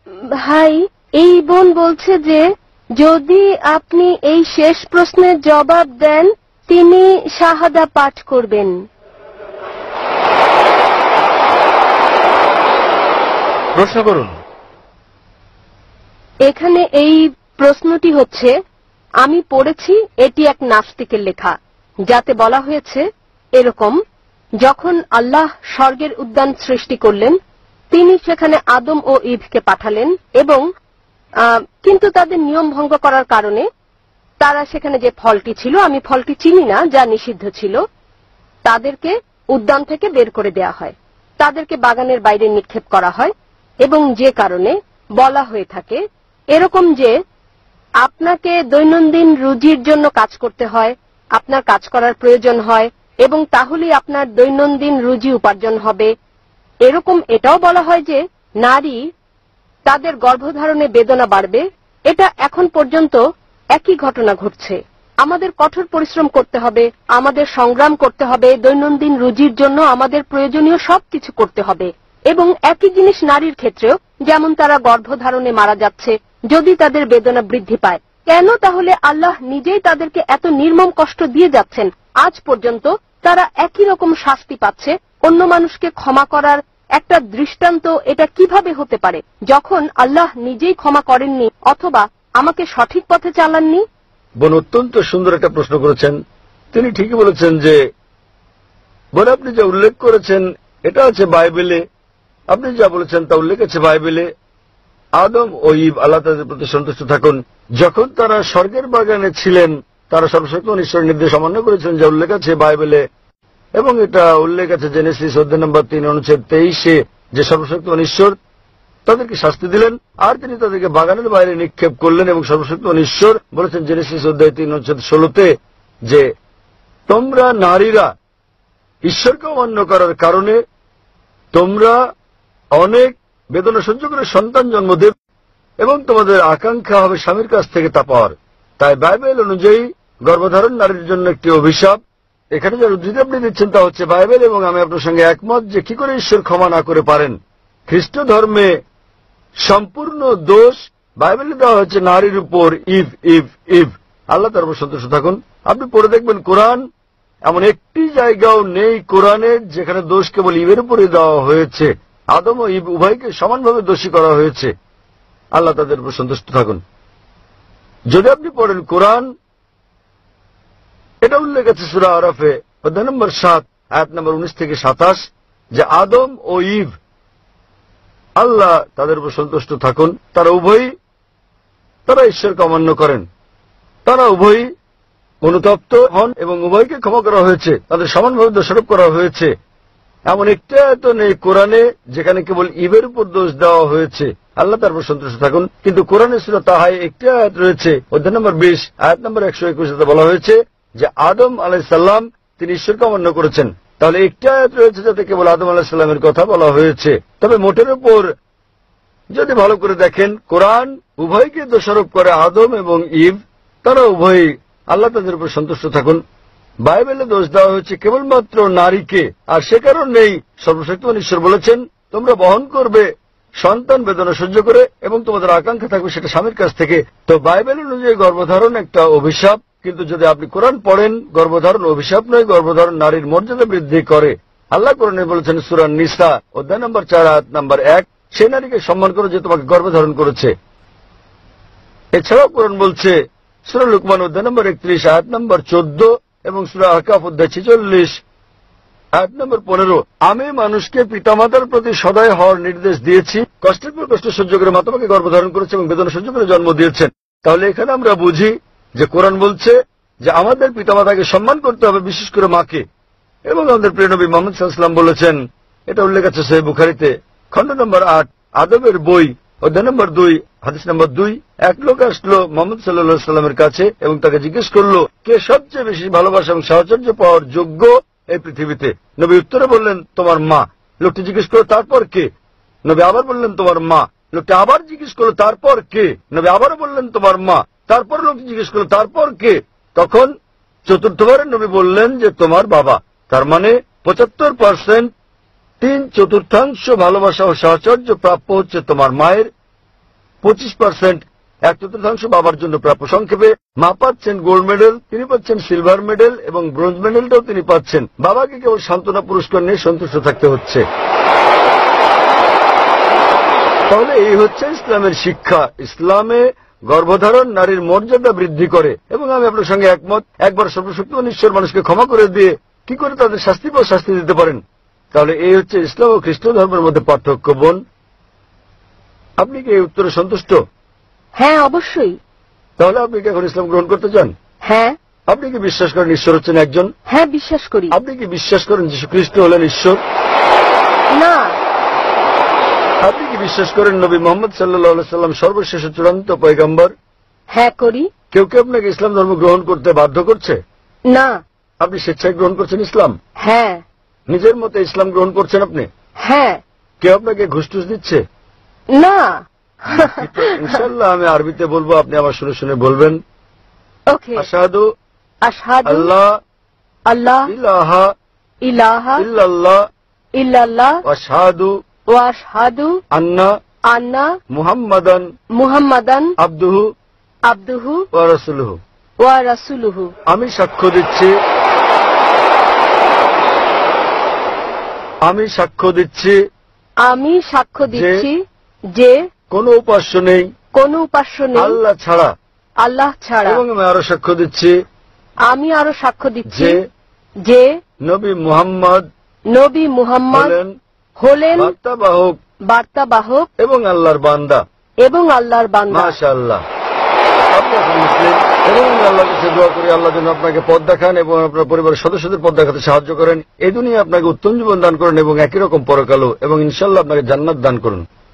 ভাই, এই বোন বলছে যে যদি আপনি এই শেষ প্রশ্নের জবাব দেন তিনি শাহাদা পাঠ করবেন। প্রশ্ন করুন। এখানে এই প্রশ্নটি হচ্ছে, আমি পড়েছি এটি এক নাস্তিকের লেখা, যাতে বলা হয়েছে এরকম, যখন আল্লাহ স্বর্গের উদ্যান সৃষ্টি করলেন তিনি সেখানে আদম ও ইভকে পাঠালেন এবং কিন্তু তাদের নিয়ম ভঙ্গ করার কারণে তারা সেখানে যে ফলটি ছিল, আমি ফলটি চিনি না, যা নিষিদ্ধ ছিল, তাদেরকে উদ্যান থেকে বের করে দেয়া হয়, তাদেরকে বাগানের বাইরে নিক্ষেপ করা হয় এবং যে কারণে বলা হয়ে থাকে এরকম যে আপনাকে দৈনন্দিন রুজির জন্য কাজ করতে হয়, আপনার কাজ করার প্রয়োজন হয় এবং তাহলেই আপনার দৈনন্দিন রুজি উপার্জন হবে। এরকম এটাও বলা হয় যে নারী তাদের গর্ভধারণে বেদনা বাড়বে। এটা এখন পর্যন্ত একই ঘটনা ঘটছে। আমাদের কঠোর পরিশ্রম করতে হবে, আমাদের সংগ্রাম করতে হবে, দৈনন্দিন রুজির জন্য আমাদের প্রয়োজনীয় সবকিছু করতে হবে এবং একই জিনিস নারীর ক্ষেত্রেও, যেমন তারা গর্ভধারণে মারা যাচ্ছে যদি তাদের বেদনা বৃদ্ধি পায়। কেন তাহলে আল্লাহ নিজেই তাদেরকে এত নির্মম কষ্ট দিয়ে যাচ্ছেন? আজ পর্যন্ত তারা একই রকম শাস্তি পাচ্ছে। অন্য মানুষকে ক্ষমা করার একটা দৃষ্টান্ত এটা কিভাবে হতে পারে যখন আল্লাহ নিজেই ক্ষমা করেননি অথবা আমাকে সঠিক পথে চালাননি? বোন অত্যন্ত সুন্দর একটা প্রশ্ন করেছেন। তিনি ঠিকই বলেছেন যে বোন আপনি যা উল্লেখ করেছেন এটা আছে বাইবেলে, আপনি যা বলেছেন তা উল্লেখ আছে বাইবেলে। আদম ও ঈভ আল্লাহ তাদের প্রতি সন্তুষ্ট থাকুন, যখন তারা স্বর্গের বাগানে ছিলেন তারা সর্বশক্তিমান ঈশ্বরের নির্দেশ অমান্য করেছিলেন, যা উল্লেখ আছে বাইবেলে, এবং এটা উল্লেখ আছে জেনেসিস অধ্যায় নম্বর 3 অনুচ্ছেদ 23-এ, যে সর্বশক্তিমান ঈশ্বর তাদেরকে শাস্তি দিলেন আর তিনি তাদেরকে বাগানের বাইরে নিক্ষেপ করলেন। এবং সর্বশক্তিমান ঈশ্বর বলেছেন জেনেসিস অধ্যায় 3 অনুচ্ছেদ 16-তে যে তোমরা নারীরা ঈশ্বরকে অমান্য করার কারণে তোমরা অনেক বেদনা সহ্য করে সন্তান জন্ম দেবে এবং তোমাদের আকাঙ্ক্ষা হবে স্বামীর কাছ থেকে তা পাওয়ার। তাই বাইবেল অনুযায়ী গর্ভধারণ নারীর জন্য একটি অভিশাপ। এখানে যার উদ্ধৃতি আপনি দিচ্ছেন তা হচ্ছে বাইবেল, এবং আমি আপনার সঙ্গে একমত যে কি করে ঈশ্বর ক্ষমা না করে পারেন। খ্রিস্ট ধর্মে সম্পূর্ণ দোষ বাইবেলে দেওয়া হচ্ছে নারীর উপর। ইভ ইভ ইভ আল্লাহ তার উপর সন্তুষ্ট থাকুন। আপনি পড়ে দেখবেন কোরআন এমন একটি জায়গাও নেই কোরআনে যেখানে দোষ কেবল ইভের উপরে দেওয়া হয়েছে। আদম ও ইভ উভয়কে সমানভাবে দোষী করা হয়েছে। আল্লাহ তাদের উপর সন্তুষ্ট থাকুন। যদি আপনি পড়েন কোরআন, এটা উল্লেখ আছে সূরা আরাফে অধ্যায় নম্বর 7 আয়াত নম্বর 19 থেকে 27 যে আদম ও ইভ আল্লাহ তাদের উপর সন্তুষ্ট থাকুন, তারা উভয়ই তারা ঈশ্বরকে অমান্য করেন, তারা উভয়ই অনুতপ্ত হন এবং উভয়কে ক্ষমা করা হয়েছে, তাদের সমানভাবে দোষারোপ করা হয়েছে। এমন একটি আয়াত নেই কোরআনে যেখানে কেবল ইভের উপর দোষ দেওয়া হয়েছে। আল্লাহ তার উপর সন্তুষ্ট থাকুন। কিন্তু কোরআনে সূরা তাহায় একটি আয়াত রয়েছে অধ্যায় নম্বর 20 আয়াত নম্বর 121-তে বলা হয়েছে যে আদম আলাইহিস সালাম তিনি ঈশ্বরকে অমান্য করেছেন। তাহলে একটি আয়াত রয়েছে যাতে কেবল আদম আলাইহিস সালামের কথা বলা হয়েছে। তবে মোটের উপর যদি ভালো করে দেখেন কোরআন উভয়কে দোষারোপ করে, আদম এবং ইভ তারা উভয়ই আল্লাহ তাদের উপর সন্তুষ্ট থাকুন। বাইবেলে দোষ দেওয়া হয়েছে কেবলমাত্র নারীকে, আর সে কারণেই সর্বশক্তিমান ঈশ্বর বলেছেন তোমরা বহন করবে সন্তান বেদনা সহ্য করে এবং তোমাদের আকাঙ্ক্ষা থাকবে সেটা স্বামীর কাছ থেকে। তো বাইবেল অনুযায়ী গর্ভধারণ একটা অভিশাপ, কিন্তু যদি আপনি কোরআন পড়েন গর্ভধারণ অভিশাপ নয়, গর্ভধারণ নারীর মর্যাদা বৃদ্ধি করে। আল্লাহ কোরআনে বলেছেন সূরা নিসা অধ্যায় নম্বর 4 আয়াত নম্বর 1 সে নারীকে সম্মান করো যে তোমাকে গর্ভধারণ করেছে। এছাড়াও কোরআন বলছে সূরা লুকমান অধ্যায় নম্বর 31 আয়াত নম্বর 14 এবং সূরা আহকাফ অধ্যায় 46 আয়াত নম্বর 15 আমি মানুষকে পিতামাতার প্রতি সদয় হওয়ার নির্দেশ দিয়েছি, কষ্টের পর কষ্ট সহ্য করে মা তোমাকে গর্ভধারণ করেছে এবং বেদনা সহ্য করে জন্ম দিয়েছেন। তাহলে এখানে আমরা বুঝি যে কোরআন বলছে যে আমাদের পিতামাতাকে সম্মান করতে হবে, বিশেষ করে মাকে। এবং আমাদের প্রিয় নবী মুহাম্মদ সাল্লাল্লাহু আলাইহি ওয়াসাল্লাম বলেছেন, এটা উল্লেখ আছে সহিহ বুখারীতে খণ্ড নম্বর 8 আদবের বই অধ্যায় নম্বর 2 হাদিস নম্বর 2 এক লোক আসলো মুহাম্মদ সাল্লাল্লাহু আলাইহি ওয়াসাল্লামের কাছে এবং তাকে জিজ্ঞেস করলো কে সবচেয়ে বেশি ভালোবাসা এবং সাহচর্য পাওয়ার যোগ্য এই পৃথিবীতে। নবী উত্তরে বললেন তোমার মা। লোকটি জিজ্ঞেস করলো তারপর কে? নবী আবার বললেন তোমার মা। লোকটি আবার জিজ্ঞেস করলো তারপর কে? নবী আবারও বললেন তোমার মা। তারপর লোকটি জিজ্ঞেস করলো তারপর কে? তখন চতুর্থবারের নবী বললেন যে তোমার বাবা। তার মানে 75% 3/4 ভালোবাসা ও সাহচর্য প্রাপ্য হচ্ছে তোমার মায়ের, 25%, 1/4 বাবার জন্য প্রাপ্য। সংক্ষেপে মা পাচ্ছেন গোল্ড মেডেল, তিনি পাচ্ছেন সিলভার মেডেল এবং ব্রোঞ্জ মেডেলটাও তিনি পাচ্ছেন। বাবাকে কেবল সান্ত্বনা পুরস্কার নিয়ে সন্তুষ্ট থাকতে হচ্ছে। তাহলে এই হচ্ছে ইসলামের শিক্ষা। ইসলামে গর্ভধারণ নারীর মর্যাদা বৃদ্ধি করে, এবং আমি আপনার সঙ্গে একমত। একবার সর্বশক্তিমান ঈশ্বর মানুষকে ক্ষমা করে দিয়ে কি করে তাদের শাস্তি দিতে পারেন? তাহলে এই হচ্ছে ইসলাম ও খ্রিস্ট ধর্মের মধ্যে পার্থক্য। বোন, আপনি কি এই উত্তরে সন্তুষ্ট? হ্যাঁ, অবশ্যই। তাহলে আপনি কি এখন ইসলাম গ্রহণ করতে চান? হ্যাঁ। আপনি কি বিশ্বাস করেন ঈশ্বর হচ্ছেন একজন? হ্যাঁ, বিশ্বাস করি। আপনি কি বিশ্বাস করেন যীশু খ্রিস্ট হলেন ঈশ্বর? না। আপনি কি বিশ্বাস করেন নবী মোহাম্মদ সাল্লাল্লাহু আলাইহি সাল্লাম সর্বশেষ ও চূড়ান্ত পয়গম্বর? হ্যাঁ, করি। কেউ কি আপনাকে ইসলাম ধর্ম গ্রহণ করতে বাধ্য করছে? না। আপনি স্বেচ্ছায় গ্রহণ করছেন ইসলাম? হ্যাঁ। নিজের মতে ইসলাম গ্রহণ করছেন আপনি? হ্যাঁ। কেউ আপনাকে ঘুষ টুস দিচ্ছে? না। ইনশাআল্লাহ আমি আরবিতে বলবো, আপনি আমার শুনে শুনে বলবেন। ওকে। আশহাদু আশহাদু আল্লাহ আল্লাহ ইলাহা ইলাহা ইল্লাল্লাহ ইল্লাল্লাহ ওয়া আশহাদু ওয়া আশহাদু আন্না মুহাম্মাদান মুহাম্মাদান আবদুহু আবদুহু ওয়া রাসূলুহু। ওয়া রাসূলুহু। আমি সাক্ষ্য দিচ্ছি আমি সাক্ষ্য দিচ্ছি যে কোনো উপাস্য নেই আল্লাহ ছাড়া। এবং আমি আরো সাক্ষ্য দিচ্ছি যে নবী মুহাম্মদ হলেন বার্তাবাহক এবং আল্লাহর বান্দা। মাশাআল্লাহ। আপনি এখন মুসলিম, এবং আমি আল্লাহর কাছে দোয়া করি আল্লাহ যেন আপনাকে পথ দেখান এবং আপনার পরিবারের সদস্যদের পথ দেখাতে সাহায্য করেন। এই দুনিয়া আপনাকে উত্তম জীবন দান করেন এবং একই রকম পরকালও, এবং ইনশাআল্লাহ আপনাকে জান্নাত দান করুন।